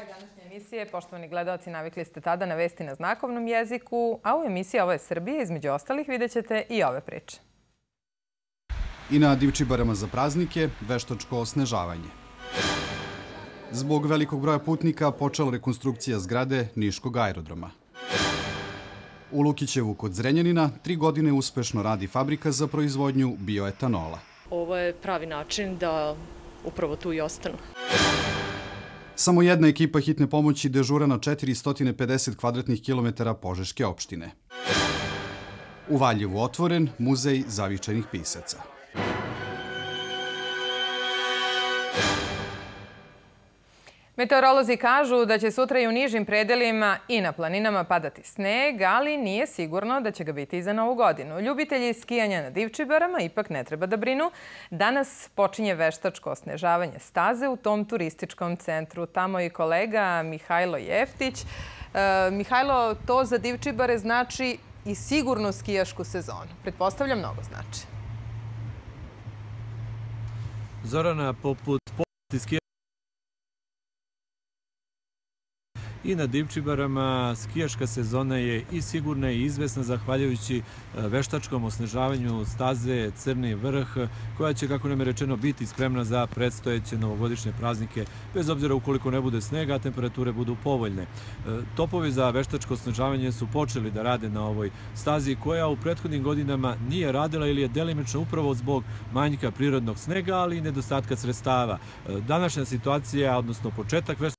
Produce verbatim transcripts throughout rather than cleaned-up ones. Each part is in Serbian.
kraj današnje emisije. Poštovani gledaoci, navikli ste tada na vesti na znakovnom jeziku, a u emisiji Ovo je Srbija, između ostalih, vidjet ćete i ove priče. I na Divčibarama za praznike veštačko osnežavanje. Zbog velikog broja putnika počela rekonstrukcija zgrade Niškog aerodroma. U Lukićevu kod Zrenjanina tri godine uspešno radi fabrika za proizvodnju bioetanola. Ovo je pravi način da upravo tu i ostanu. Samo jedna ekipa hitne pomoći dežura na četiristo pedeset kvadratnih kilometara Požeške opštine. U Valjevu otvoren muzej zavičajnih pisaca. Meteorolozi kažu da će sutra i u nižim predelima i na planinama padati sneg, ali nije sigurno da će ga biti i za Novu godinu. Ljubitelji skijanja na Divčibarama ipak ne treba da brinu. Danas počinje veštačko osnežavanje staze u tom turističkom centru. Tamo je kolega Mihajlo Jeftić. E, Mihajlo, to za Divčibare znači i sigurno skijašku sezonu. Pretpostavljam, mnogo znači. Zorana, poput skijanja i na Divčibarama skijaška sezona je i sigurna i izvesna zahvaljujući veštačkom osnežavanju staze Crni vrh, koja će, kako nam je rečeno, biti spremna za predstojeće novogodišnje praznike, bez obzira ukoliko ne bude snega, a temperature budu povoljne. Topovi za veštačko osnežavanje su počeli da rade na ovoj stazi, koja u prethodnim godinama nije radila ili je delimično upravo zbog manjka prirodnog snega, ali i nedostatka sredstava. Današnja situacija, odnosno početak veštačkog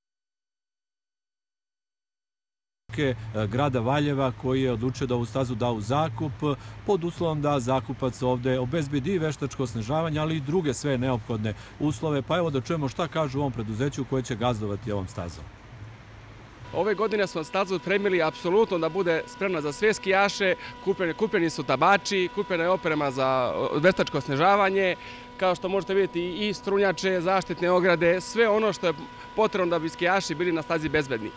grada Valjeva, koji je odlučio da ovu stazu da u zakup pod uslovom da zakupac ovde obezbedi veštačko osnežavanje, ali i druge sve neophodne uslove. Pa evo da čujemo šta kažu u ovom preduzeću koje će gazdovati ovom stazom. Ove godine smo stazu otpremili apsolutno da bude spremna za sve skijaše. Kupljeni, kupljeni su tabači, kupljena je oprema za veštačko osnežavanje, kao što možete vidjeti i strunjače, zaštitne ograde, sve ono što je potrebno da bi skijaši bili na stazi bezbedni.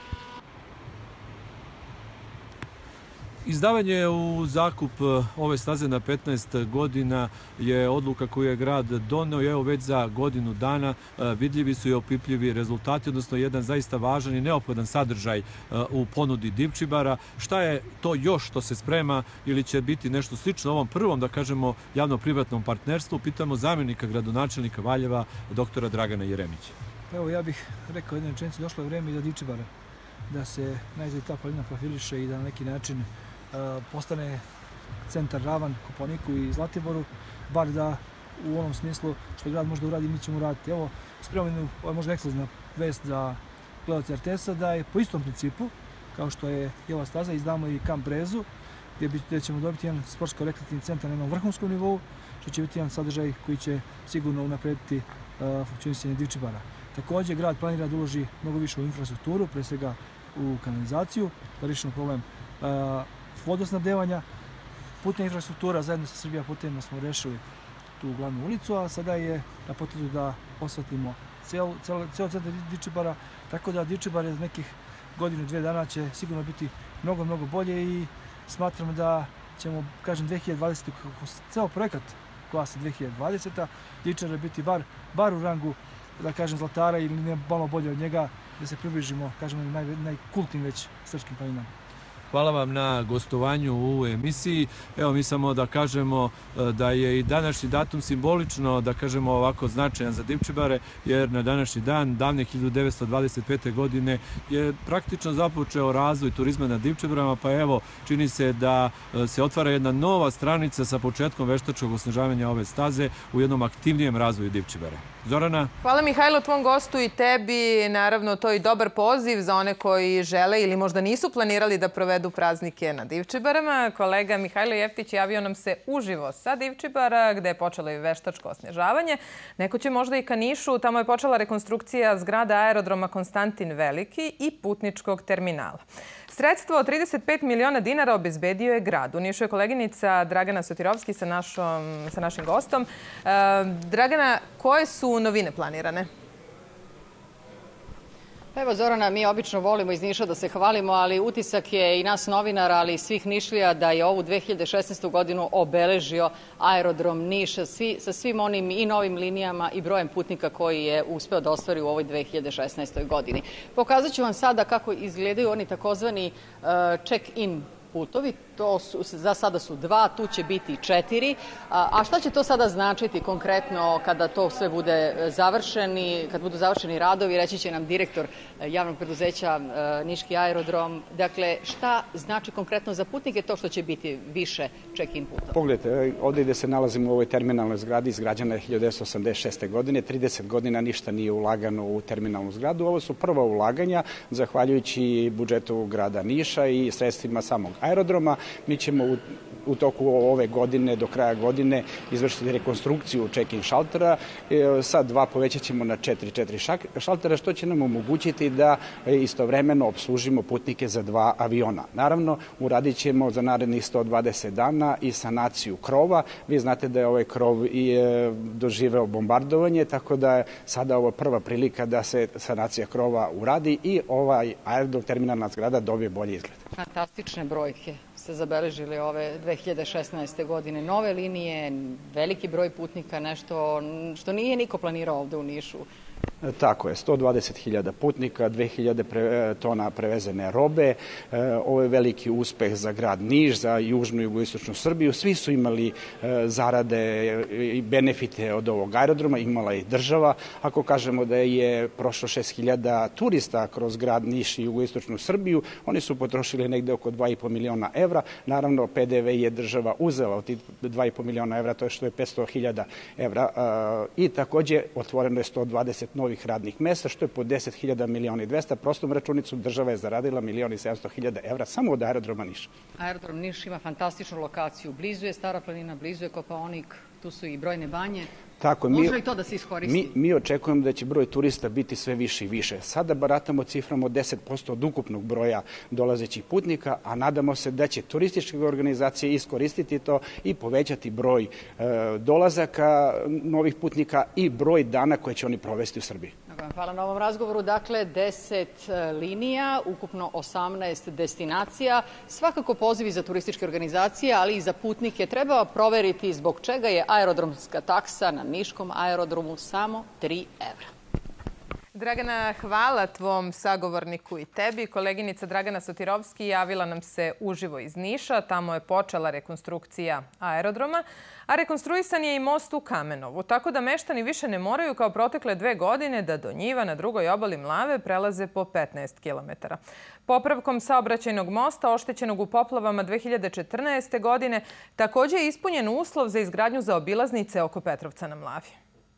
Izdavanje u zakup ove staze na petnaest godina je odluka koju je grad doneo i evo već za godinu dana vidljivi su i opipljivi rezultati, odnosno jedan zaista važan i neophodan sadržaj u ponudi Divčibara. Šta je to još što se sprema ili će biti nešto slično ovom prvom, da kažemo, javno-privatnom partnerstvu? Pitamo zamjenika gradonačelnika Valjeva, doktora Dragana Jeremića. Evo, ja bih rekao jednu rečenicu, došlo je vreme i za Divčibara da se najzad ta planina profiliše i da na neki način postane centar ravan Kopaoniku i Zlatiboru, bar da u onom smislu što grad može da uradi, mi ćemo uraditi. Evo, spremamo, ovo je možda ekskluzivna vest za gledalce R T S-a, da je po istom principu, kao što je i ova staza, izdamo i Kamp Brezu, gdje ćemo dobiti jedan sportsko-rekreativni centar na jednom vrhunskom nivou, što će biti jedan sadržaj koji će sigurno unaprediti funkcionisanje Divčibara. Također, grad planira da uloži mnogo više u infrastrukturu, pre svega u kanalizaciju, da rešimo problem vodosnabdevanja. Putna infrastruktura, zajedno sa Srbija putevima smo rešili tu glavnu ulicu, a sada je na potezu da osvetlimo ceo centar Divčibara, tako da Divčibare za nekih godinu, dve dana će sigurno biti mnogo, mnogo bolje i smatram da ćemo, kažem, dve hiljade dvadesete. kako ceo projekat glasi dve hiljade dvadeseta. Divčibare biti bar, bar u rangu, da kažem, Zlatara ili ne malo bolje od njega, da se približimo, kažemo, naj, najkultnim već srpskim planinama. Hvala vam na gostovanju u emisiji. Evo, mi samo da kažemo da je i današnji datum simbolično, da kažemo ovako, značajan za Divčibare, jer na današnji dan, davne hiljadu devetsto dvadeset pete. godine, je praktično započeo razvoj turizma na Divčibarama, pa evo, čini se da se otvara jedna nova stranica sa početkom veštačkog osnežavanja ove staze u jednom aktivnijem razvoju Divčibare. Zorana? Hvala Mihajlo, tvom gostu i tebi. Naravno, to je i dobar poziv za one koji žele ili možda nisu planirali da provedu praznike na Divčibarama. Kolega Mihajlo Jeftić javio nam se uživo sa Divčibara, gde je počelo i veštačko osnežavanje. Neko će možda i ka Nišu. Tamo je počela rekonstrukcija zgrada aerodroma Konstantin Veliki i putničkog terminala. Sredstvo od trideset pet miliona dinara obezbedio je grad. U Nišu je koleginica Dragana Sotirovski sa, našom, sa našim gostom. E, Dragana, koje su novine planirane? Evo Zorana, mi obično volimo iz Niša da se hvalimo, ali utisak je i nas novinara, ali i svih Nišlija da je ovu dve hiljade šesnaestu godinu obeležio aerodrom Niša svi, sa svim onim i novim linijama i brojem putnika koji je uspeo da ostvari u ovoj dve hiljade šesnaestoj godini. Pokazat ću vam sada kako izgledaju oni takozvani uh, check-in putovi. To su, za sada su dva, tu će biti četiri. A, a šta će to sada značiti konkretno kada to sve bude završeni, kad budu završeni radovi, reći će nam direktor javnog preduzeća Niški aerodrom. Dakle, šta znači konkretno za putnike to što će biti više check-in putova? Pogledajte, ovdje gde se nalazimo u ovoj terminalnoj zgradi, izgrađena je hiljadu devetsto osamdeset šeste. godine, trideset godina ništa nije ulagano u terminalnu zgradu. Ovo su prva ulaganja, zahvaljujući budžetu grada Niša i sredstvima samog aerodroma. Mi ćemo u, u toku ove godine, do kraja godine, izvršiti rekonstrukciju check-in šaltera. E, sad dva povećat ćemo na četiri, četiri šaltera, što će nam omogućiti da istovremeno obslužimo putnike za dva aviona. Naravno, uradit ćemo za narednih sto dvadeset dana i sanaciju krova. Vi znate da je ovaj krov i e, doživeo bombardovanje, tako da je sada ovo prva prilika da se sanacija krova uradi i ovaj aerodrom, terminalna zgrada, dobije bolji izgled. Fantastične brojke ste zabeležili ove dve hiljade šesnaeste. godine. Nove linije, veliki broj putnika, nešto što nije niko planirao ovde u Nišu. Tako je, sto dvadeset hiljada putnika, dve hiljade tona prevezene robe. Ovo je veliki uspeh za grad Niš, za južnu i jugoistočnu Srbiju. Svi su imali zarade i benefite od ovog aerodroma, imala i država. Ako kažemo da je prošlo šest hiljada turista kroz grad Niš i jugoistočnu Srbiju, oni su potrošili negde oko dva i po miliona evra. Naravno, P D V je država uzela od tih dva i po miliona evra, to je što je petsto hiljada evra. I takođe otvoreno je sto dvadeset novih radnih mesta, što je po deset hiljada miliona i dvesta. Prostom računicom država je zaradila milion i sedamsto hiljada evra samo od aerodroma Niš. Aerodrom Niš ima fantastičnu lokaciju. Blizu je Stara planina, blizu je Kopaonik, tu su i brojne banje. Tako, Može li to da se iskoristi? Mi, mi očekujemo da će broj turista biti sve više i više. Sada baratamo ciframo deset posto od ukupnog broja dolazećih putnika, a nadamo se da će turističke organizacije iskoristiti to i povećati broj e, dolazaka novih putnika i broj dana koje će oni provesti u Srbiji. Hvala na ovom razgovoru. Dakle, deset linija, ukupno osamnaest destinacija. Svakako pozivi za turističke organizacije, ali i za putnike. Treba proveriti zbog čega je aerodromska taksa na Niškom aerodromu samo tri evra. Dragana, hvala tvom sagovorniku i tebi. Koleginica Dragana Sotirovski javila nam se uživo iz Niša. Tamo je počela rekonstrukcija aerodroma, a rekonstruisan je i most u Kamenovu. Tako da meštani više ne moraju kao protekle dve godine da do njiva na drugoj obali Mlave prelaze po petnaest kilometara. Popravkom saobraćajnog mosta oštećenog u poplavama dve hiljade četrnaeste. godine takođe je ispunjen uslov za izgradnju zaobilaznice oko Petrovca na Mlavi.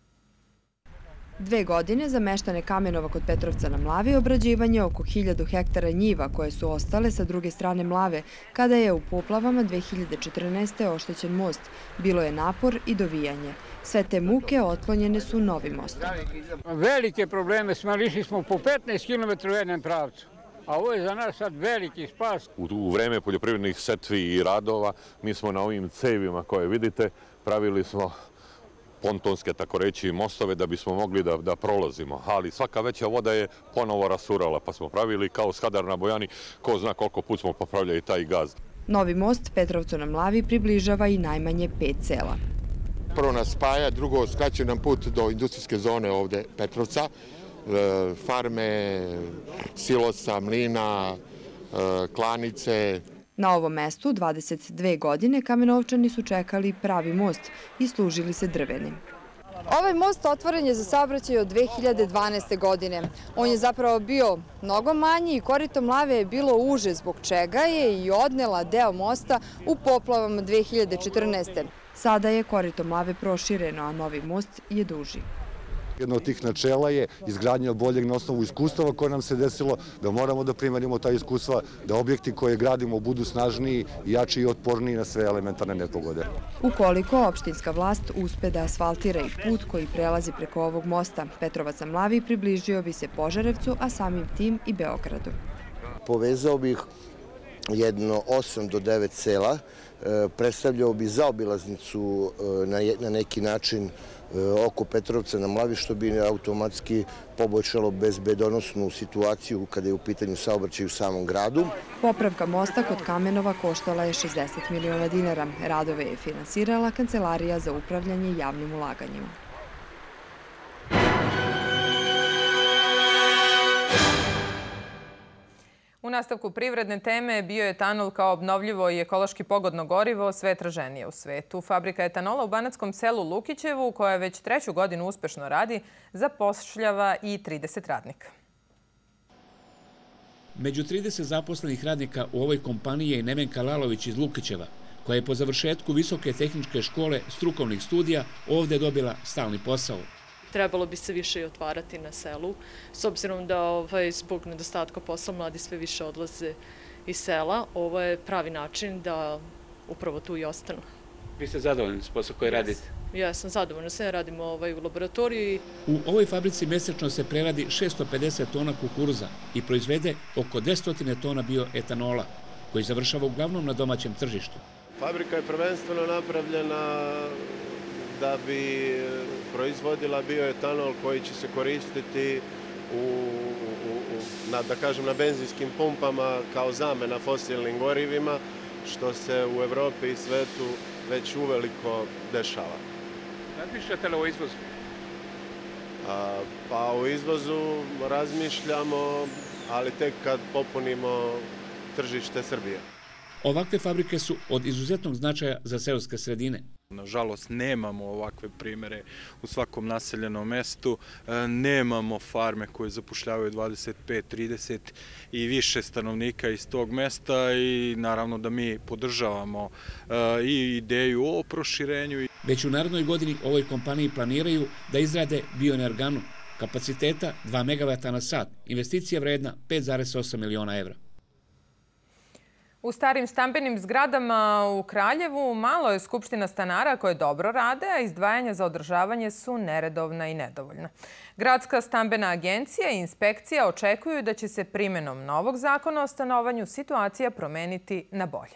Dve godine za meštane Kamenova kod Petrovca na Mlavi obrađivanje oko hiljadu hektara njiva koje su ostale sa druge strane Mlave kada je u poplavama dve hiljade četrnaeste. oštećen most. Bilo je napor i dovijanje. Sve te muke otklonjene su novim mostom. Velike probleme smo, išli smo po petnaest kilometara u jednom pravcu. A ovo je za nas sad veliki spas. U, u vreme poljoprivrednih setvi i radova mi smo na ovim cevima koje vidite pravili smo pontonske, tako reći, mostove da bismo mogli da, da prolazimo. Ali svaka veća voda je ponovo rasurala, pa smo pravili kao Skadar na Bojani, ko zna koliko put smo popravljali taj gaz. Novi most Petrovcu na Mlavi približava i najmanje pet sela. Prvo nas spaja, drugo skraćuje nam put do industrijske zone ovde Petrovca, farme, silosa, mlina, klanice. Na ovom mestu dvadeset dve godine Kamenovčani su čekali pravi most i služili se drvenim. Ovaj most otvoren je za saobraćaj od dve hiljade dvanaeste. godine. On je zapravo bio mnogo manji i korito Mlave je bilo uže, zbog čega je i odnela deo mosta u poplavama dve hiljade četrnaeste. Sada je korito Mlave prošireno, a novi most je duži. Jedno od tih načela je izgradnja boljeg na osnovu iskustava koje nam se desilo, da moramo da primenimo ta iskustva, da objekti koje gradimo budu snažniji, jači i otporniji na sve elementarne nepogode. Ukoliko opštinska vlast uspe da asfaltira i put koji prelazi preko ovog mosta, Petrovac na Mlavi približio bi se Požarevcu, a samim tim i Beogradu. Povezao bih jedno osam do devet sela, predstavljao bi zaobilaznicu na neki način oko Petrovca na Mlavi, što bi automatski poboljšalo bezbedonosnu situaciju kada je u pitanju saobraćaj u samom gradu. Popravka mosta kod Kamenova koštala je šezdeset miliona dinara. Radove je finansirala Kancelarija za upravljanje javnim ulaganjima. U nastavku privredne teme bioetanol kao obnovljivo i ekološki pogodno gorivo sve traženije u svetu. Fabrika etanola u banatskom selu Lukićevu, koja već treću godinu uspešno radi, zapošljava i trideset radnika. Među trideset zaposlenih radnika u ovoj kompaniji je i Nevenka Lalović iz Lukićeva, koja je po završetku Visoke tehničke škole strukovnih studija ovde dobila stalni posao. Trebalo bi se više i otvarati na selu, s obzirom da ovaj, zbog nedostatka posla mladi sve više odlaze iz sela. Ovo je pravi način da upravo tu i ostanu. Vi ste zadovoljni s posao koji radite? Ja sam zadovoljna, sve radimo ovaj, u laboratoriji. U ovoj fabrici mesečno se preradi šesto pedeset tona kukuruza i proizvede oko dvesta tona bioetanola, koji završava uglavnom na domaćem tržištu. Fabrika je prvenstveno napravljena da bi proizvodila bioetanol koji će se koristiti u, u, u, na, da kažem, na benzinskim pumpama kao zamena fosilnim gorivima, što se u Evropi i svetu već uveliko dešava. Razmišljate li o izvozu? A, pa o izvozu razmišljamo, ali tek kad popunimo tržište Srbije. Ovakve fabrike su od izuzetnog značaja za seoske sredine. Nažalost, nemamo ovakve primere u svakom naseljenom mestu, nemamo farme koje zapošljavaju dvadeset pet, trideset i više stanovnika iz tog mesta i naravno da mi podržavamo i ideju o proširenju. Već u narednoj godini ovoj kompaniji planiraju da izrade bioenerganu kapaciteta dva megavata na sat, investicija vredna pet zarez osam miliona evra. U starim stambenim zgradama u Kraljevu malo je skupština stanara koje dobro rade, a izdvajanja za održavanje su neredovna i nedovoljna. Gradska stambena agencija i inspekcija očekuju da će se primenom novog zakona o stanovanju situacija promeniti na bolje.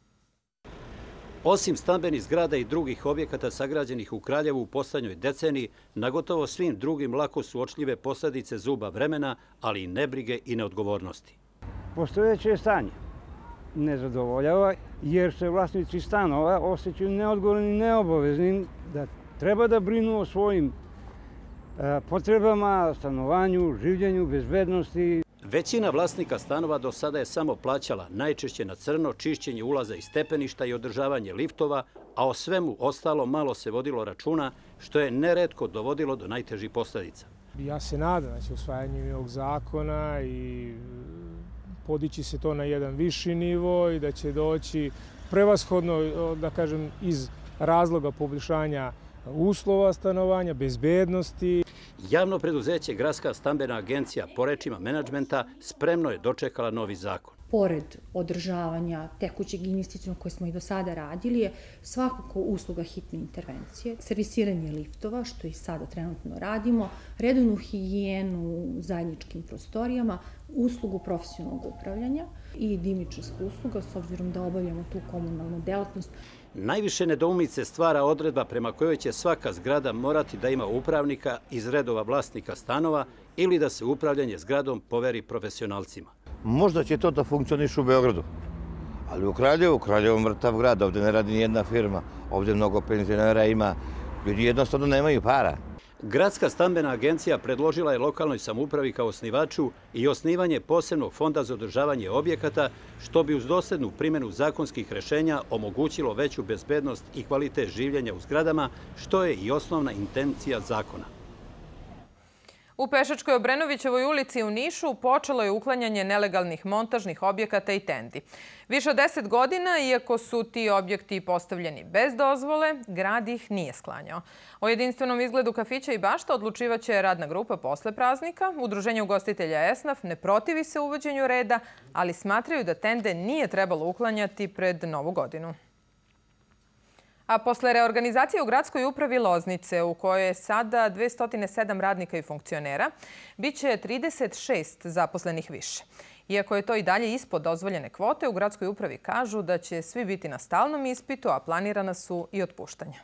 Osim stambenih zgrada i drugih objekata sagrađenih u Kraljevu u poslednjoj deceniji, na gotovo svim drugim lako su uočljive posledice zuba vremena, ali i nebrige i neodgovornosti. Postojeće stanje ne zadovoljava jer se vlasnici stanova osjećaju neodgovornim i neobaveznim da treba da brinu o svojim potrebama, stanovanju, življenju, bezbednosti. Većina vlasnika stanova do sada je samo plaćala najčešće na crno čišćenje ulaza i stepeništa i održavanje liftova, a o svemu ostalo malo se vodilo računa, što je neretko dovodilo do najtežih posledica. Ja se nadam da će usvajanjem ovog zakona i podići se to na jedan viši nivo i da će doći prevashodno, da kažem, iz razloga poboljšanja uslova stanovanja, bezbednosti. Javno preduzeće Gradska stambena agencija, po rečima menadžmenta, spremno je dočekala novi zakon. Pored održavanja tekućeg investicionog koje smo i do sada radili je svakako usluga hitne intervencije, servisiranje liftova, što i sada trenutno radimo, redovnu higijenu u zajedničkim prostorijama, uslugu profesionalnog upravljanja i dimničarska usluga, s obzirom da obavljamo tu komunalnu delatnost. Najviše nedoumice stvara odredba prema kojoj će svaka zgrada morati da ima upravnika iz redova vlasnika stanova ili da se upravljanje zgradom poveri profesionalcima. Možda će to da funkcioniše u Beogradu, ali u Kraljevu, Kraljevo mrtav grad, ovde ne radi nijedna firma, ovde mnogo penzionera ima, ljudi jednostavno nemaju para. Gradska stambena agencija predložila je lokalnoj samoupravi kao osnivaču i osnivanje posebnog fonda za održavanje objekata, što bi uz doslednu primjenu zakonskih rešenja omogućilo veću bezbednost i kvalitet življenja u zgradama, što je i osnovna intencija zakona. U Pešačkoj Obrenovićevoj ulici u Nišu počelo je uklanjanje nelegalnih montažnih objekata i tendi. Više od deset godina, iako su ti objekti postavljeni bez dozvole, grad ih nije sklanjao. O jedinstvenom izgledu kafića i bašta odlučivaće radna grupa posle praznika. Udruženje ugostitelja Esnaf ne protivi se uvođenju reda, ali smatraju da tende nije trebalo uklanjati pred Novu godinu. A posle reorganizacije u gradskoj upravi Loznice, u kojoj je sada dvesta sedam radnika i funkcionera, biće trideset šest zaposlenih više. Iako je to i dalje ispod dozvoljene kvote, u gradskoj upravi kažu da će svi biti na stalnom ispitu, a planirana su i otpuštanja.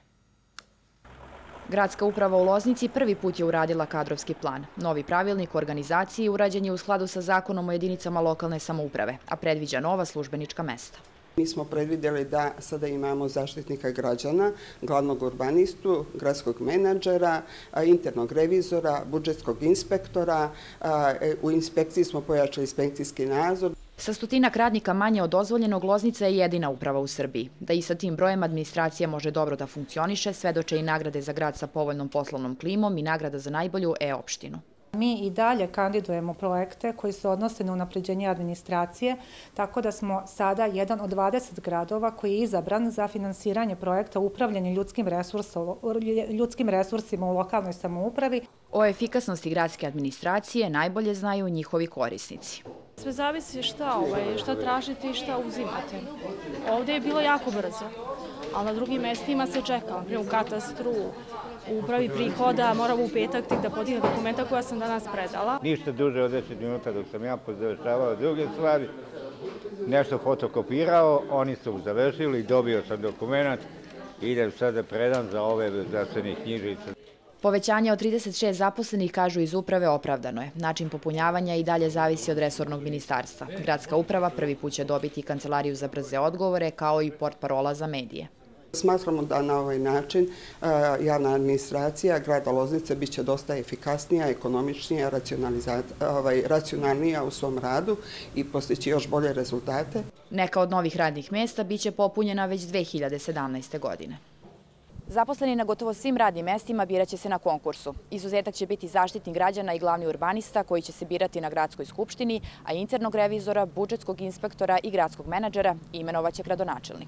Gradska uprava u Loznici prvi put je uradila kadrovski plan. Novi pravilnik o organizaciji urađen je u skladu sa zakonom o jedinicama lokalne samouprave, a predviđa nova službenička mesta. Mi smo predvidjeli da sada imamo zaštitnika građana, glavnog urbanistu, gradskog menadžera, internog revizora, budžetskog inspektora. U inspekciji smo pojačali inspekcijski nadzor. Sa stotinak radnika manje od dozvoljenog, Loznica je jedina uprava u Srbiji. Da i sa tim brojem administracija može dobro da funkcioniše, svedoče i nagrade za grad sa povoljnom poslovnom klimom i nagrada za najbolju e-opštinu. Mi i dalje kandidujemo projekte koji se odnose na unapređenje administracije, tako da smo sada jedan od dvadeset gradova koji je izabran za finansiranje projekta upravljanja ljudskim resursima u lokalnoj samoupravi. O efikasnosti gradske administracije najbolje znaju njihovi korisnici. Sve zavisi šta, ovaj, šta tražite i šta uzimate. Ovdje je bilo jako brzo, ali na drugim mestima se čeka. U katastru, u upravi prihoda, moram u petak tek da podignem dokumenta koja sam danas predala. Ništa duže od deset minuta dok sam ja završavao druge stvari, nešto fotokopirao, oni su završili, dobio sam dokument, idem sad da predam za ove zdravstvene knjižice. Povećanje od trideset šest zaposlenih, kažu iz uprave, opravdano je. Način popunjavanja i dalje zavisi od resornog ministarstva. Gradska uprava prvi put će dobiti kancelariju za brze odgovore, kao i portparola za medije. Smatramo da na ovaj način javna administracija grada Loznice biće dosta efikasnija, ekonomičnija, racionalnija u svom radu i postići još bolje rezultate. Neka od novih radnih mjesta biće popunjena već dve hiljade sedamnaeste. godine. Zaposleni na gotovo svim radnim mestima biraće se na konkursu. Izuzetak će biti zaštitnik građana i glavni urbanista koji će se birati na gradskoj skupštini, a internog revizora, budžetskog inspektora i gradskog menadžera imenovaće gradonačelnik.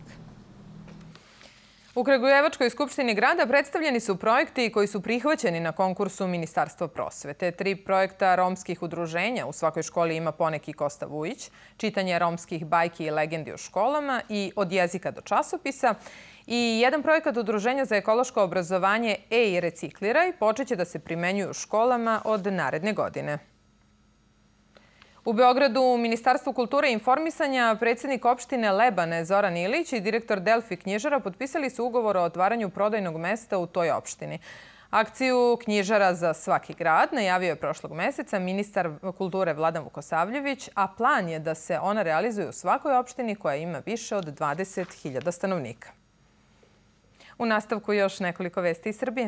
U Kragujevačkoj skupštini grada predstavljeni su projekti koji su prihvaćeni na konkursu Ministarstva prosvete. Tri projekta romskih udruženja, u svakoj školi ima poneki Kosta Vujić, čitanje romskih bajki i legendi u školama i od jezika do časopisa, i jedan projekat Udruženja za ekološko obrazovanje Ej recikliraj počeće da se primenjuju u školama od naredne godine. U Beogradu u Ministarstvu kulture i informisanja predsjednik opštine Lebane Zoran Ilić i direktor Delfi knjižara potpisali su ugovor o otvaranju prodajnog mesta u toj opštini. Akciju Knjižara za svaki grad najavio je prošlog meseca ministar kulture Vladan Vukosavljević, a plan je da se ona realizuje u svakoj opštini koja ima više od dvadeset hiljada stanovnika. U nastavku još nekoliko vesti iz Srbije.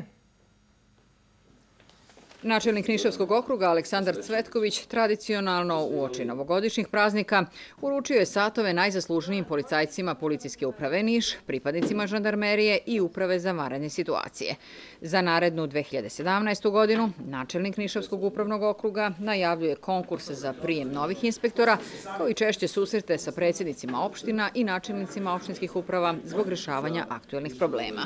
Načelnik Nišavskog okruga Aleksandar Cvetković tradicionalno uoči novogodišnjih praznika uručio je satove najzaslužnijim policajcima Policijske uprave Niš, pripadnicima žandarmerije i uprave za vanredne situacije. Za narednu dve hiljade sedamnaestu. godinu načelnik Nišavskog upravnog okruga najavljuje konkurs za prijem novih inspektora, kao i češće susrete sa predsjednicima opština i načelnicima opštinskih uprava zbog rešavanja aktuelnih problema.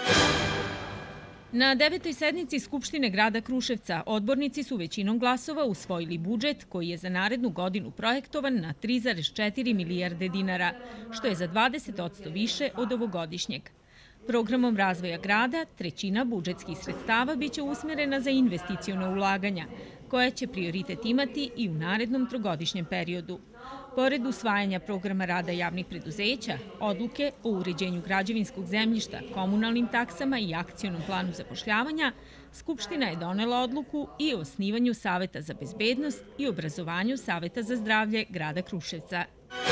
Na devetoj sednici Skupštine grada Kruševca odbornici su većinom glasova usvojili budžet koji je za narednu godinu projektovan na tri zarez četiri milijarde dinara, što je za dvadeset posto više od ovogodišnjeg. Programom razvoja grada trećina budžetskih sredstava biće usmjerena za investicione ulaganja, koja će prioritet imati i u narednom trogodišnjem periodu. Pored usvajanja programa rada javnih preduzeća, odluke o uređenju građevinskog zemljišta, komunalnim taksama i akcionom planu zapošljavanja, Skupština je donela odluku i o osnivanju Saveta za bezbednost i obrazovanju Saveta za zdravlje grada Kruševca.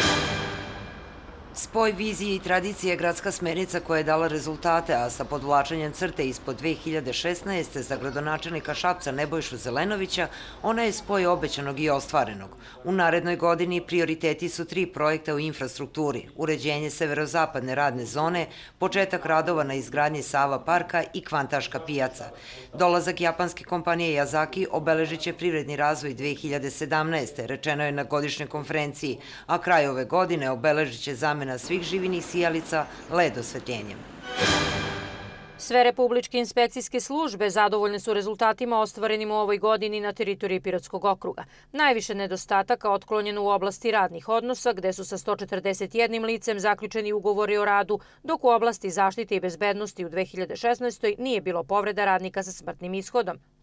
Spoj vizije i tradicije je gradska smernica koja je dala rezultate, a sa podvlačenjem crte ispod dve hiljade šesnaeste. za gradonačelnika Šapca Nebojšu Zelenovića, ona je spoj obećanog i ostvarenog. U narednoj godini prioriteti su tri projekta u infrastrukturi: uređenje severozapadne radne zone, početak radova na izgradnji Sava parka i Kvantaška pijaca. Dolazak japanske kompanije Yazaki obeležit će privredni razvoj dve hiljade sedamnaeste. rečeno je na godišnjoj konferenciji, a kraj ove godine obeležit će zamena svih živinih sijalica led osvetljenjem. Sve republičke inspekcijske službe zadovoljne su rezultatima ostvarenim u ovoj godini na teritoriji Pirotskog okruga. Najviše nedostataka otklonjeno u oblasti radnih odnosa, gde su sa sto četrdeset jednim licem zaključeni ugovori o radu, dok u oblasti zaštite i bezbednosti u dve hiljade šesnaestoj. nije bilo povreda radnika sa smrtnim ishodom.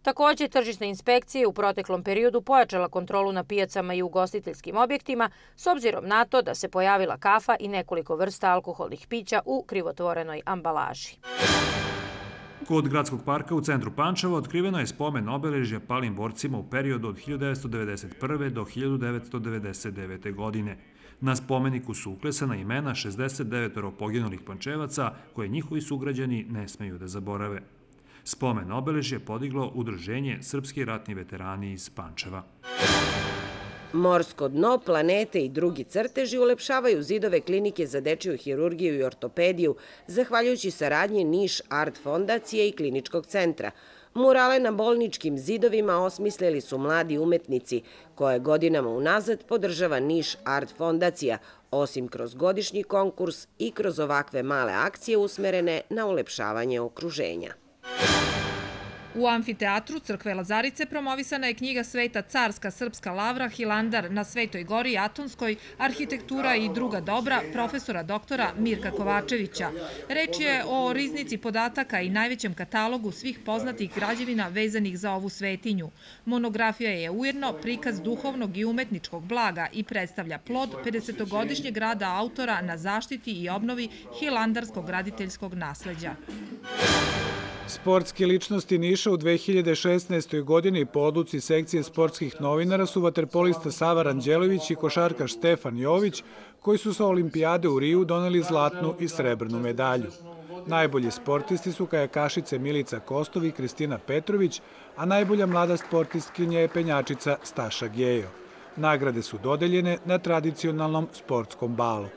Takođe, tržišna inspekcija je u proteklom periodu pojačala kontrolu na pijacama i ugostiteljskim objektima s obzirom na to da se pojavila kafa i nekoliko vrsta alkoholnih pića u krivotvorenoj ambalaži. Kod Gradskog parka u centru Pančeva otkriveno je spomen obeležja palim borcima u periodu od hiljadu devetsto devedeset prve. do hiljadu devetsto devedeset devete. godine. Na spomeniku su uklesana imena šezdeset devet poginulih Pančevaca koje njihovi sugrađani ne smeju da zaborave. Spomen obeležje podiglo Udruženje Srpski ratni veterani iz Pančeva. Morsko dno, planete i drugi crteži ulepšavaju zidove klinike za dečiju hirurgiju i ortopediju, zahvaljujući saradnji Niš Art fondacije i kliničkog centra. Murale na bolničkim zidovima osmislili su mladi umetnici, koje godinama unazad podržava Niš Art fondacija, osim kroz godišnji konkurs i kroz ovakve male akcije usmerene na ulepšavanje okruženja. U amfiteatru Crkve Lazarice promovisana je knjiga Sveta carska srpska lavra Hilandar na Svetoj gori Atonskoj, arhitektura i druga dobra profesora doktora Mirka Kovačevića. Reč je o riznici podataka i najvećem katalogu svih poznatih građevina vezanih za ovu svetinju. Monografija je ujedno prikaz duhovnog i umetničkog blaga i predstavlja plod pedesetogodišnjeg rada autora na zaštiti i obnovi hilandarskog graditeljskog nasleđa. Sportske ličnosti Niša u dve hiljade šesnaestoj. godini po odluci sekcije sportskih novinara su vaterpolista Sava Ranđelović i košarkaš Stefan Jović, koji su sa olimpijade u Riju doneli zlatnu i srebrnu medalju. Najbolji sportisti su kajakašice Milica Kostov i Kristina Petrović, a najbolja mlada sportistkinja je penjačica Staša Gejo. Nagrade su dodeljene na tradicionalnom sportskom balu.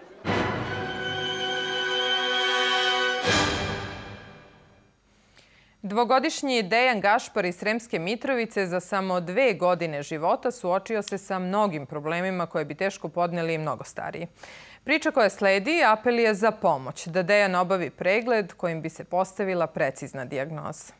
Dvogodišnji Dejan Gašpar iz Sremske Mitrovice za samo dve godine života suočio se sa mnogim problemima koje bi teško podneli i mnogo stariji. Priča koja sledi apel je za pomoć, da Dejan obavi pregled kojim bi se postavila precizna dijagnoza.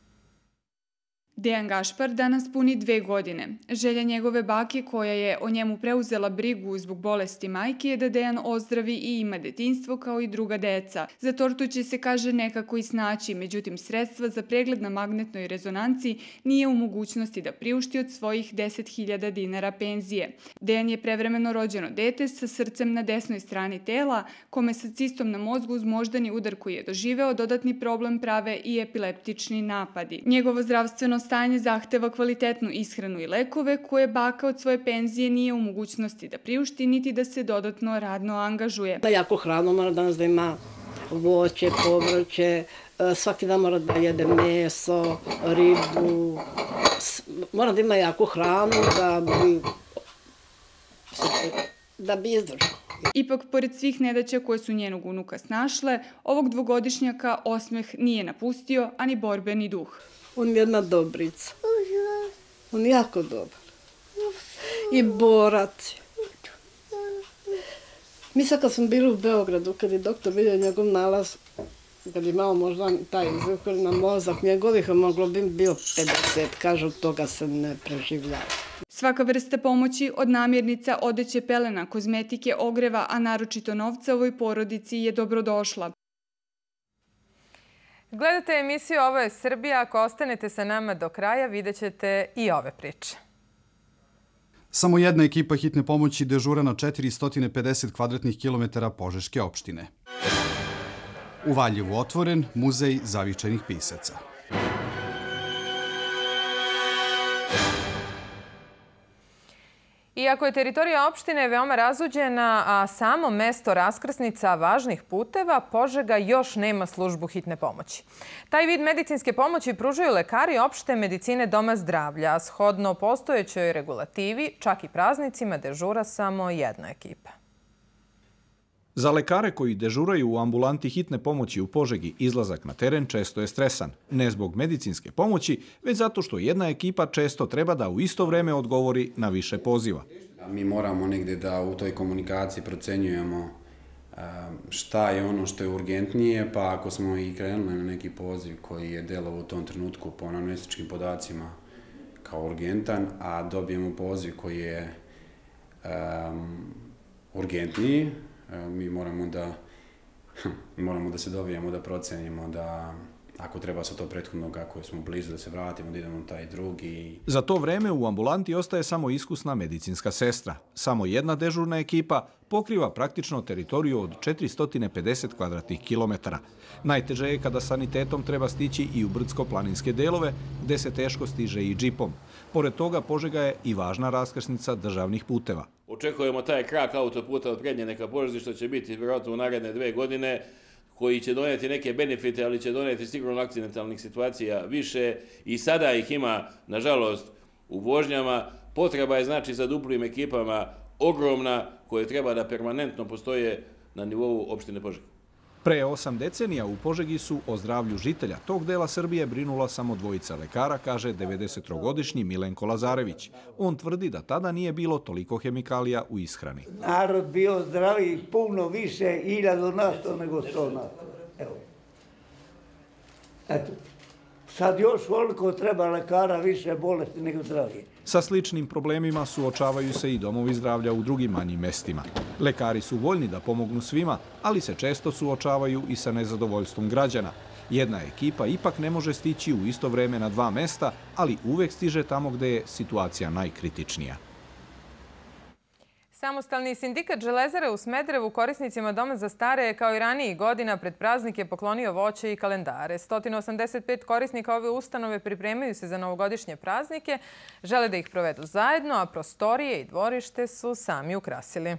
Dejan Gašpar danas puni dve godine. Želja njegove bake koja je o njemu preuzela brigu zbog bolesti majke je da Dejan ozdravi i ima detinjstvo kao i druga deca. Za tortu će se, kaže, nekako i snaći, međutim sredstva za pregled na magnetnoj rezonanci nije u mogućnosti da priušti od svojih deset hiljada dinara penzije. Dejan je prevremeno rođeno dete sa srcem na desnoj strani tela, kome sa cistom na mozgu uz moždani udar koji je doživeo dodatni problem prave i epileptični napadi. Njegovo zdravstveno stanje zahteva kvalitetnu ishranu i lekove koje baka od svoje penzije nije u mogućnosti da priušti niti da se dodatno radno angažuje. Da jako hranu mora danas da ima voće, povrće, svaki dan mora da jede meso, ribu, mora da ima jako hranu da bi, da bi izdržao. Ipak, pored svih nedaća koje su njenog unuka snašle, ovog dvogodišnjaka osmeh nije napustio, ani borbeni duh. On je jedna dobrica. On je jako dobar. I borac. Mi sad kad smo bili u Beogradu, kad je doktor vidio njegov nalaz, kad je imao možda taj izvukor na mozak, njegovih hemoglobin bio pedeset, kažu, toga se ne preživljava. Svaka vrsta pomoći od namirnica, odeće, pelena, kozmetike, ogreva, a naročito novca ovoj porodici je dobrodošla. Gledate emisiju Ovo je Srbija. Ako ostanete sa nama do kraja, vidjet ćete i ove priče. Samo jedna ekipa hitne pomoći dežura na četiristo pedeset kvadratnih kilometara Požeške opštine. U Valjevu otvoren muzej zavičajnih pisaca. Iako je teritorija opštine veoma razuđena, a samo mesto raskrsnica važnih puteva, Požega još nema službu hitne pomoći. Taj vid medicinske pomoći pružaju lekari opšte medicine Doma zdravlja, a shodno postojećoj regulativi, čak i praznicima, dežura samo jedna ekipa. Za lekare koji dežuraju u ambulanti hitne pomoći u Požegi, izlazak na teren često je stresan. Ne zbog medicinske pomoći, već zato što jedna ekipa često treba da u isto vreme odgovori na više poziva. Mi moramo negde da u toj komunikaciji procenjujemo šta je ono što je urgentnije, pa ako smo i krenuli na neki poziv koji je delovao u tom trenutku po anamnestičkim podacima kao urgentan, a dobijemo poziv koji je um, urgentniji, mi moramo da, moramo da se dobijemo, da procenimo da ako treba sa to prethodnog, ako smo blizu da se vratimo, da idemo na taj drugi. Za to vreme u ambulanti ostaje samo iskusna medicinska sestra. Samo jedna dežurna ekipa pokriva praktično teritoriju od četiristo pedeset kvadratnih kilometara. Najteže je kada sanitetom treba stići i u brdsko-planinske delove, gde se teško stiže i džipom. Pored toga, Požega je i važna raskrsnica državnih puteva. Očekujemo taj krak autoputa od Prednjene ka Požegi, što će biti vjerojatno u naredne dve godine, koji će doneti neke benefite, ali će doneti sigurno akcidentalnih situacija više. I sada ih ima, nažalost, u vožnjama. Potreba je, znači, za duplim ekipama ogromna, koje treba da permanentno postoje na nivou opštine Požega. Pre osam decenija u Požegi su o zdravlju žitelja tog dela Srbije brinula samo dvojica lekara, kaže devedesettrogodišnji Milenko Lazarević. On tvrdi da tada nije bilo toliko hemikalija u ishrani. Narod bio zdravi puno više, hiljadu nasto nego sto nasto. Evo. Eto. Sad još koliko treba lekara, više bolesti nego zdravije. Sa sličnim problemima suočavaju se i domovi zdravlja u drugim manjim mestima. Lekari su voljni da pomognu svima, ali se često suočavaju i sa nezadovoljstvom građana. Jedna ekipa ipak ne može stići u isto vreme na dva mesta, ali uvek stiže tamo gde je situacija najkritičnija. Samostalni sindikat Železare u Smederevu korisnicima Doma za stare kao i ranijih godina pred praznik je poklonio voće i kalendare. sto osamdeset pet korisnika ove ustanove pripremaju se za novogodišnje praznike, žele da ih provedu zajedno, a prostorije i dvorište su sami ukrasili.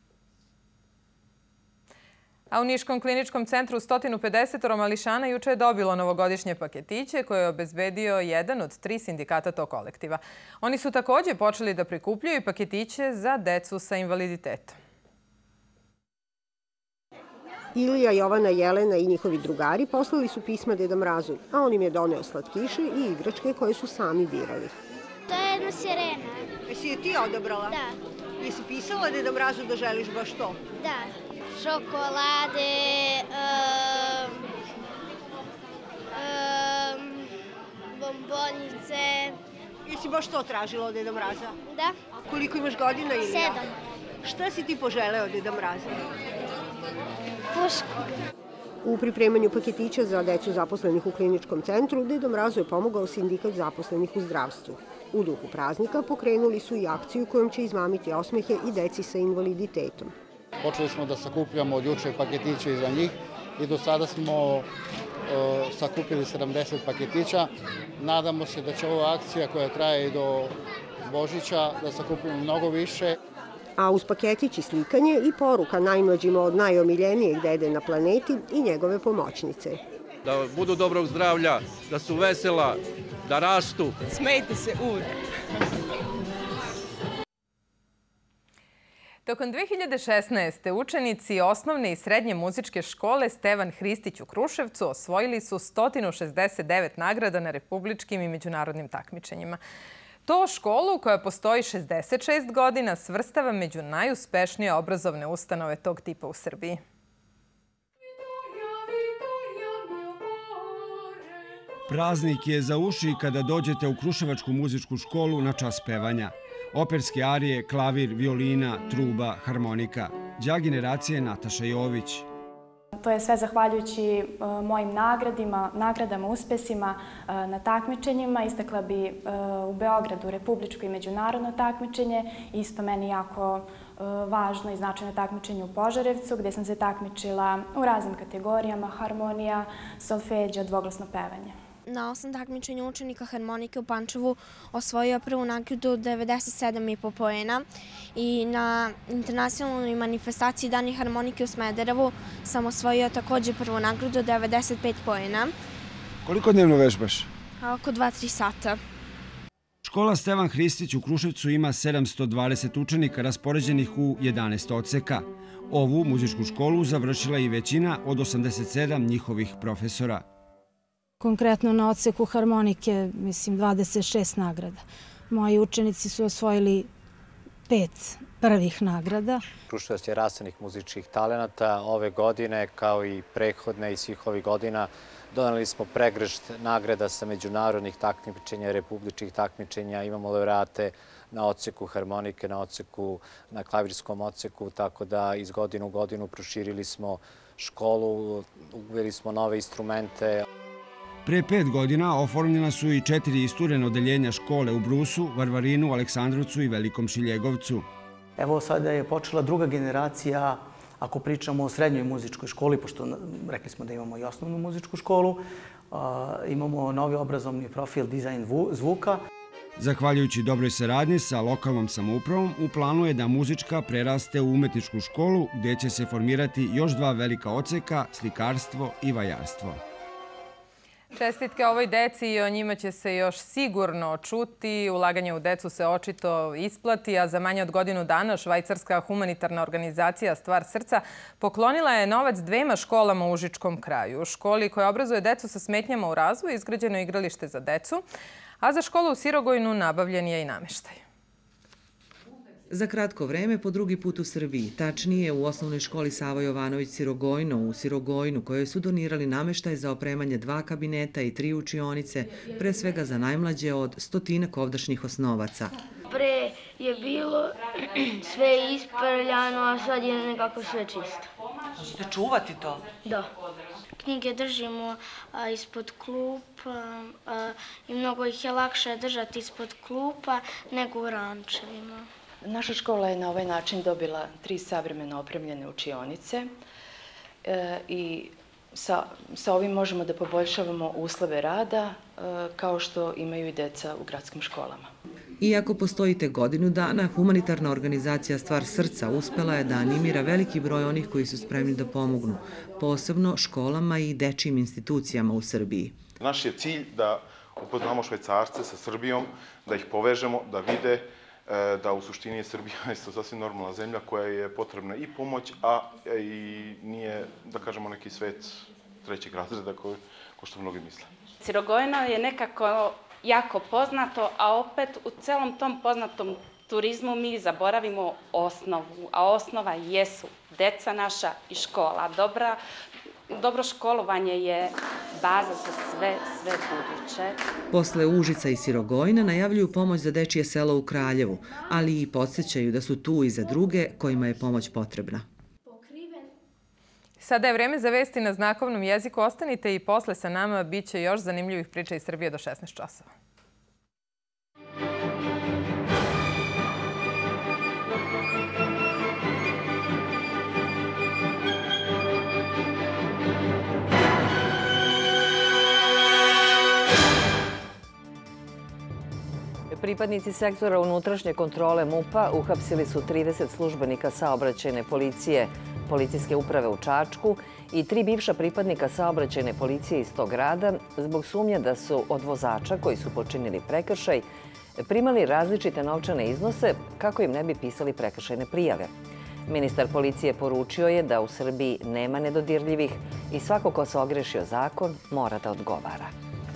A u Niškom kliničkom centru sto pedeset mališana juče je dobilo novogodišnje paketiće koje je obezbedio jedan od tri sindikata tog kolektiva. Oni su također počeli da prikupljaju paketiće za decu sa invaliditetom. Ilija, Jovana, Jelena i njihovi drugari poslali su pisma Deda Mrazu, a on im je doneo slatkiše i igračke koje su sami birali. To je jedna sirena. Jesi je ti odabrala? Da. Jesi pisala Deda Mrazu da želiš baš to? Da. Šokolade, um, um, bombonice. Jesi baš to tražila od Deda Mraza? Da. Koliko imaš godina, Ilija? Sedam. Šta si ti poželeo od Deda Mraza? Pušku. U pripremanju paketića za decu zaposlenih u kliničkom centru Deda Mrazu je pomogao sindikat zaposlenih u zdravstvu. U duhu praznika pokrenuli su i akciju kojom će izmamiti osmehe i deci sa invaliditetom. Počeli smo da sakupljamo od juče paketiće iza njih i do sada smo sakupili sedamdeset paketića. Nadamo se da će ova akcija koja traje i do Božića da sakupimo mnogo više. A uz paketić i slikanje i poruka najmlađima od najomiljenijeg dede na planeti i njegove pomoćnice. Da budu dobrog zdravlja, da su vesela, da rastu. Smejte se uvek. Tokom dve hiljade šesnaeste. učenici osnovne i srednje muzičke škole Stevan Hristić u Kruševcu osvojili su sto šezdeset devet nagrada na republičkim i međunarodnim takmičenjima. To školu, koja postoji šezdeset šest godina, svrstava među najuspešnije obrazovne ustanove tog tipa u Srbiji. Praznik je za uši kada dođete u Kruševačku muzičku školu na čas pevanja. Operske arije, klavir, violina, truba, harmonika. Đak generacije Nataša Jović. To je sve zahvaljujući mojim nagradima, nagradama, uspesima na takmičenjima. Istakla bi u Beogradu republičko i međunarodno takmičenje. Isto meni jako važno i značajno takmičenje u Požarevcu, gdje sam se takmičila u raznim kategorijama: harmonija, solfeđo, dvoglasno pevanje. Na osam takmičenja učenika harmonike u Pančevu osvojio prvu nagradu devedeset sedam i po poena i na internacionalnoj manifestaciji Dani harmonike u Smederevu sam osvojio također prvu nagradu devedeset pet poena. Koliko dnevno vežbaš? Oko dva do tri sata. Škola Stevan Hristić u Kruševcu ima sedamsto dvadeset učenika raspoređenih u jedanaest odseka. Ovu muzičku školu završila i većina od osamdeset sedam njihovih profesora. Konkretno na odseku harmonike, mislim, dvadeset šest nagrada. Moji učenici su osvojili pet prvih nagrada. Kruševac je rastanih muzičkih talenata. Ove godine, kao i prethodne i svih ovih godina, doneli smo pregršt nagrada sa međunarodnih takmičenja, republičkih takmičenja. Imamo laureate na odseku harmonike, na odseku, na klavirskom odseku, tako da iz godine u godinu proširili smo školu, uveli smo nove instrumente. Pre pet godina oformljena su i četiri isturena odeljenja škole u Brusu, Varvarinu, Aleksandrovcu i Velikom Šiljegovcu. Evo sada je počela druga generacija, ako pričamo o srednjoj muzičkoj školi, pošto rekli smo da imamo i osnovnu muzičku školu, imamo novi obrazovni profil dizajn zvuka. Zahvaljujući dobroj saradnji sa lokalnom samoupravom, u planu je da muzička preraste u umetničku školu gdje će se formirati još dva velika odseka, slikarstvo i vajarstvo. Čestitke ovoj deci i o njima će se još sigurno čuti. Ulaganje u decu se očito isplati, a za manje od godinu dana švajcarska humanitarna organizacija Stvar srca poklonila je novac dvema školama u Užičkom kraju. U školi koja obrazuje decu sa smetnjama u razvoju izgrađeno je igralište za decu, a za školu u Sirogojnu nabavljen je i nameštaj. Za kratko vreme po drugi put u Srbiji, tačnije u osnovnoj školi Savo Jovanović Sirogojno u Sirogojnu, kojoj su donirali nameštaj za opremanje dva kabineta i tri učionice, pre svega za najmlađe od stotinak ovdašnjih osnovaca. Pre je bilo sve isprljano, a sad je nekako sve čisto. Možete čuvati to? Da. Knjige držimo ispod klupa i mnogo ih je lakše držati ispod klupa nego u rančevima. Naša škola je na ovaj način dobila tri savremeno opremljene učionice i sa ovim možemo da poboljšavamo uslove rada kao što imaju i deca u gradskim školama. Iako postojite godinu dana, humanitarna organizacija Stvar srca uspela je da animira veliki broj onih koji su spremni da pomognu, posebno školama i dečijim institucijama u Srbiji. Naš je cilj da upoznamo Švajcarce sa Srbijom, da ih povežemo, da vide da u suštini je Srbija isto sasvim normalna zemlja koja je potrebna i pomoć, a i nije, da kažemo, neki svet trećeg razreda ko što mnogi misle. Sirogojno je nekako jako poznato, a opet u celom tom poznatom turizmu mi zaboravimo osnovu, a osnova jesu deca naša i škola. Dobra, dobro školovanje je baza za sve, sve buduće. Posle Užica i Sirogojna najavljuju pomoć za dečije selo u Kraljevu, ali i podsjećaju da su tu i za druge kojima je pomoć potrebna. Sada je vreme za vesti na znakovnom jeziku. Ostanite i posle sa nama, bit će još zanimljivih priča iz Srbije do šesnaest časova. Pripadnici sektora unutrašnje kontrole MUP-a uhapsili su trideset službenika saobraćajne policije Policijske uprave u Čačku i tri bivša pripadnika saobraćajne policije iz tog grada zbog sumnje da su od vozača koji su počinili prekršaj primali različite novčane iznose kako im ne bi pisali prekršajne prijave. Ministar policije poručio je da u Srbiji nema nedodirljivih i svako ko se ogrešio zakon mora da odgovara.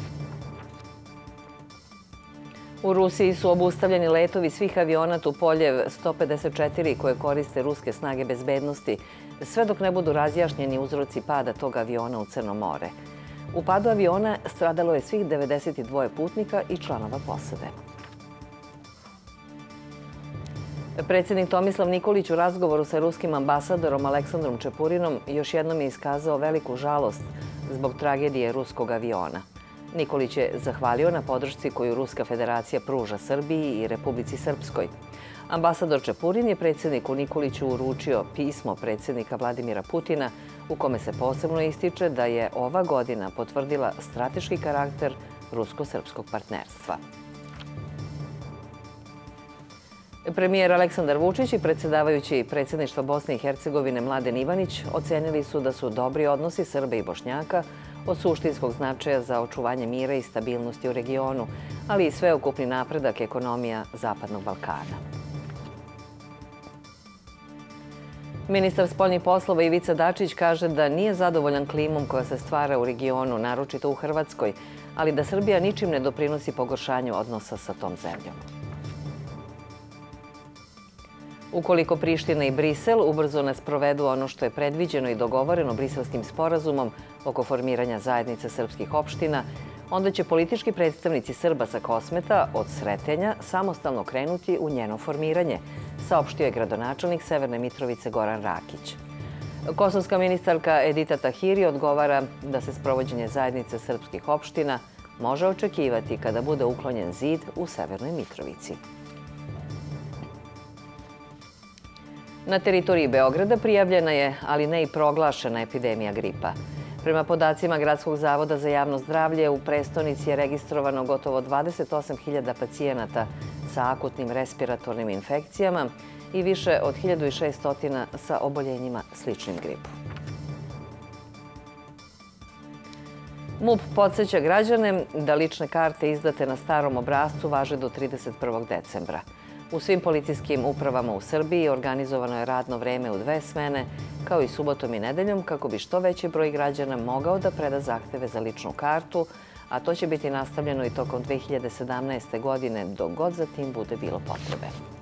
U Rusiji su obustavljeni letovi svih aviona Tupoljev sto pedeset četiri koje koriste ruske snage bezbednosti, sve dok ne budu razjašnjeni uzroci pada tog aviona u Crno more. U padu aviona stradalo je svih devedeset dva putnika i članova posade. Predsjednik Tomislav Nikolić u razgovoru sa ruskim ambasadorom Aleksandrom Čepurinom još jednom je iskazao veliku žalost zbog tragedije ruskog aviona. Nikolić je zahvalio na podršci koju Ruska federacija pruža Srbiji i Republici Srpskoj. Ambasador Čepurin je predsjedniku Nikoliću uručio pismo predsjednika Vladimira Putina u kome se posebno ističe da je ova godina potvrdila strateški karakter rusko-srpskog partnerstva. Premijer Aleksandar Vučić i predsjedavajući predsjedništva Bosne i Hercegovine Mladen Ivanić ocenili su da su dobri odnosi Srba i Bošnjaka od suštinskog značaja za očuvanje mira i stabilnosti u regionu, ali i sveukupni napredak ekonomija Zapadnog Balkana. Ministar spoljnih poslova Ivica Dačić kaže da nije zadovoljan klimom koja se stvara u regionu, naročito u Hrvatskoj, ali da Srbija ničim ne doprinosi pogoršanju odnosa sa tom zemljom. Ukoliko Priština i Brisel ubrzo ne sprovedu ono što je predviđeno i dogovoreno Briselskim sporazumom oko formiranja zajednice srpskih opština, onda će politički predstavnici Srba sa Kosmeta od Sretenja samostalno krenuti u njeno formiranje, saopštio je gradonačelnik Severne Mitrovice Goran Rakić. Kosovska ministarka Edita Tahiri odgovara da se sprovođenje zajednice srpskih opština može očekivati kada bude uklonjen zid u Severnoj Mitrovici. Na teritoriji Beograda prijavljena je, ali ne i proglašena epidemija gripa. Prema podacima Gradskog zavoda za javno zdravlje, u prestonici je registrovano gotovo dvadeset osam hiljada pacijenata sa akutnim respiratornim infekcijama i više od hiljadu šesto sa oboljenjima sličnim gripu. MUP podsjeća građane da lične karte izdate na starom obrascu važe do trideset prvog decembra. U svim policijskim upravama u Srbiji organizovano je radno vreme u dve smene, kao i subotom i nedeljom, kako bi što veći broj građana mogao da preda zahteve za ličnu kartu, a to će biti nastavljeno i tokom dve hiljade sedamnaeste. godine, dok god za tim bude bilo potrebe.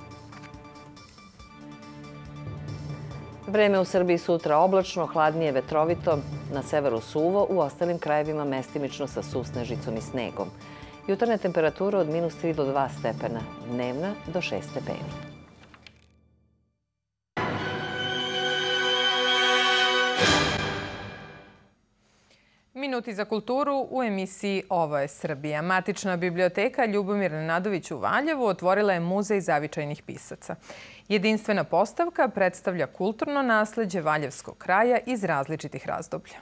Vreme u Srbiji sutra oblačno, hladnije, vetrovito, na severu suvo, u ostalim krajevima mestimično sa susnežicom i snegom. Jutarnja temperatura od minus tri do dva stepena, dnevna do šest stepeni. Minuti za kulturu u emisiji Ovo je Srbija. Matična biblioteka Ljubomir Nenadović u Valjevu otvorila je Muzej zavičajnih pisaca. Jedinstvena postavka predstavlja kulturno nasleđe valjevskog kraja iz različitih razdoblja.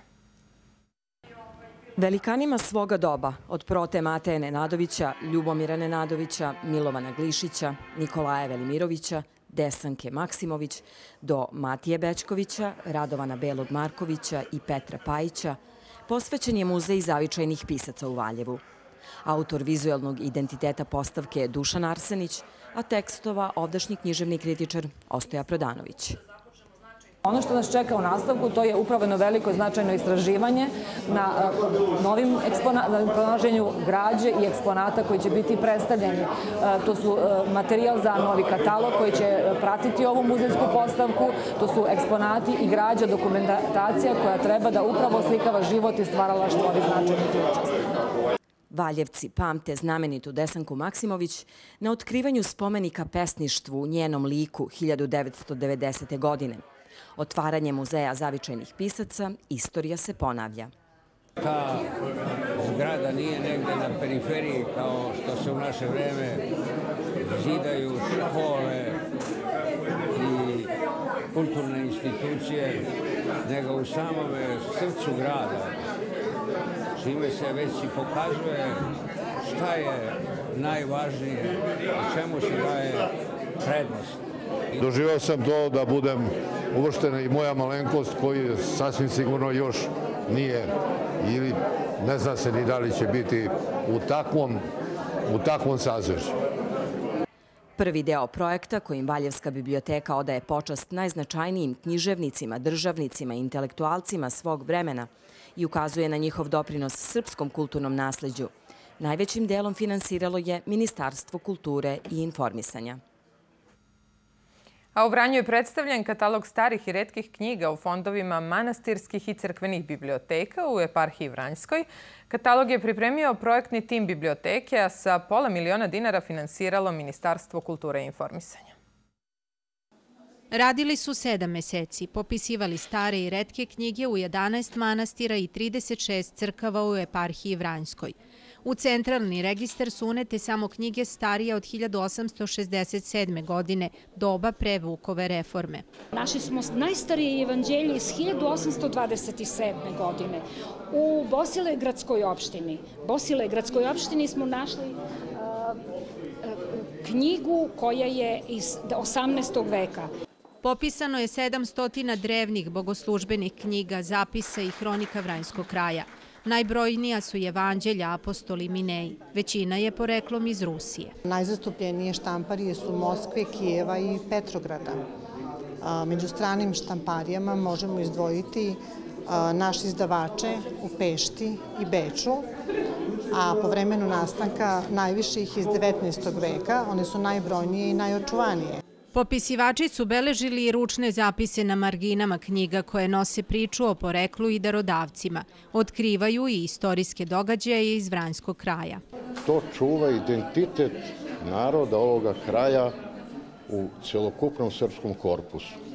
Velikanima svoga doba, od prote Mateje Nenadovića, Ljubomira Nenadovića, Milovana Glišića, Nikolaja Velimirovića, Desanke Maksimović, do Matije Bećkovića, Radovana Belog Markovića i Petra Pajića, posvećen je Muzej zavičajnih pisaca u Valjevu. Autor vizuelnog identiteta postavke je Dušan Arsenić, a tekstova ovdašnji književni kritičar Ostoja Prodanović. Ono što nas čeka u nastavku, to je upravo jedno veliko značajno istraživanje na novim pronalaženju građe i eksponata koji će biti predstavljeni. To su materijal za novi katalog koji će pratiti ovu muzejsku postavku, to su eksponati i građa, dokumentacija koja treba da upravo slikava život i stvaralaštvo ovih značajnih učesnika. Valjevci pamte znamenitu Desanku Maksimović na otkrivanju spomenika pesništvu u njenom liku hiljadu devetsto devedesete. godine. Otvaranje Muzeja zavičajnih pisaca, istorija se ponavlja. Ta zgrada nije negde na periferiji kao što se u naše vreme zidaju škole i kulturne institucije, nego u samome srcu grada, čime se već i pokazuje šta je najvažnije i čemu se daje prednost. Doživao sam to da budem uvrštena i moja malenkost koji sasvim sigurno još nije ili ne zna se ni da li će biti u takvom, u takvom sazvežju. Prvi deo projekta kojim Valjevska biblioteka odaje počast najznačajnijim književnicima, državnicima i intelektualcima svog vremena i ukazuje na njihov doprinos srpskom kulturnom nasleđu, najvećim delom finansiralo je Ministarstvo kulture i informisanja. A u Vranju je predstavljen katalog starih i retkih knjiga u fondovima manastirskih i crkvenih biblioteka u eparhiji Vranjskoj. Katalog je pripremio projektni tim biblioteke, a sa pola miliona dinara finansiralo Ministarstvo kulture i informisanja. Radili su sedam meseci, popisivali stare i retke knjige u jedanaest manastira i trideset šest crkava u eparhiji Vranjskoj. U centralni registar su unete samo knjige starije od hiljadu osamsto šezdeset sedme. godine, doba pre Vukove reforme. Našli smo najstarije evanđelje iz hiljadu osamsto dvadeset sedme. godine u Bosilegradskoj opštini. Bosilegradskoj opštini smo našli uh, knjigu koja je iz osamnaestog. veka. Popisano je sedamsto drevnih bogoslužbenih knjiga, zapisa i hronika Vranjskog kraja. Najbrojnija su evanđelja, apostoli, mineji. Većina je poreklom iz Rusije. Najzastupljenije štamparije su Moskve, Kijeva i Petrograda. Među stranim štamparijama možemo izdvojiti naše izdavače u Pešti i Beču, a po vremenu nastanka najviših iz devetnaestog. veka, one su najbrojnije i najočuvanije. Popisivači su beležili i ručne zapise na marginama knjiga koje nose priču o poreklu i darodavcima. Otkrivaju i istorijske događaje iz Vranjskog kraja. To čuva identitet naroda ovoga kraja u celokupnom srpskom korpusu.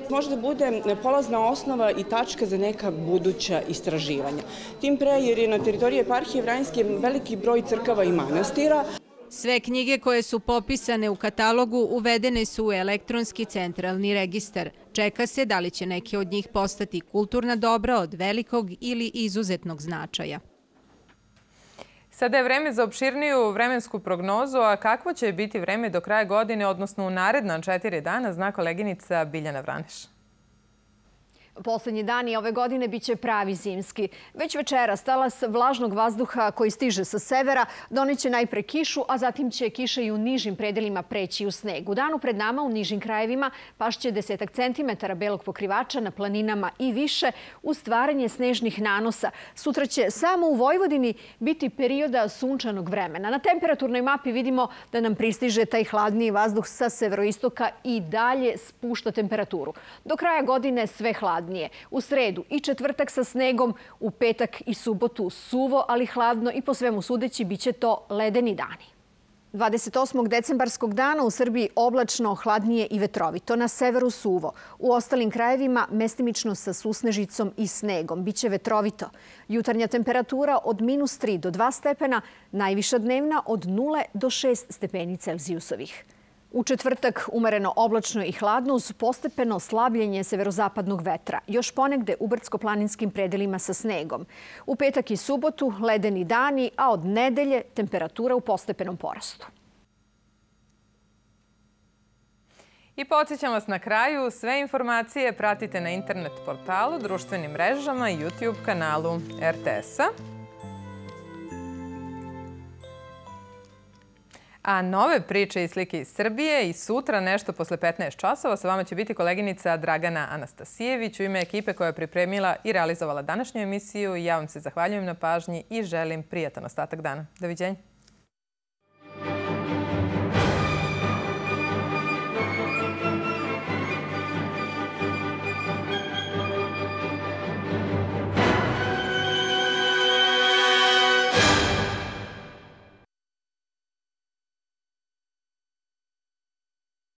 Može da bude polazna osnova i tačka za neka buduća istraživanja. Tim pre jer je na teritoriji eparhije Vranjske veliki broj crkava i manastira. Sve knjige koje su popisane u katalogu uvedene su u elektronski centralni registar. Čeka se da li će neke od njih postati kulturna dobra od velikog ili izuzetnog značaja. Sada je vreme za opširniju vremensku prognozu, a kakvo će biti vreme do kraja godine, odnosno u naredna četiri dana, zna koleginica Biljana Vraneš. Poslednji dani ove godine biće pravi zimski. Već večeras talas vlažnog vazduha koji stiže sa severa doneće najpre kišu, a zatim će kiša i u nižim predelima preći u sneg. U danu pred nama u nižim krajevima pašće desetak centimetara belog pokrivača na planinama i više uz stvaranje snežnih nanosa. Sutra će samo u Vojvodini biti perioda sunčanog vremena. Na temperaturnoj mapi vidimo da nam pristiže taj hladniji vazduh sa severoistoka i dalje spušta temperaturu. Do kraja godine sve hladnije. U sredu i četvrtak sa snegom, u petak i subotu suvo, ali hladno i po svemu sudeći biće to ledeni dani. dvadeset osmog decembarskog dana u Srbiji oblačno, hladnije i vetrovito. Na severu suvo. U ostalim krajevima mestimično sa susnežicom i snegom. Biće vetrovito. Jutarnja temperatura od minus tri do dva stepena, najviša dnevna od nula do šest stepeni Celzijusovih. U četvrtak umereno oblačno i hladno uz postepeno slabljenje severozapadnog vetra. Još ponegde u brdsko-planinskim predelima sa snegom. U petak i subotu ledeni dani, a od nedelje temperatura u postepenom porastu. I podsjećam vas na kraju, sve informacije pratite na internet portalu, društvenim mrežama i YouTube kanalu R T S-a. A nove priče i slike iz Srbije i sutra nešto posle petnaest časova sa vama će biti koleginica Dragana Anastasijević u ime ekipe koja je pripremila i realizovala današnju emisiju. Ja vam se zahvaljujem na pažnji i želim prijatan ostatak dana. Doviđenja.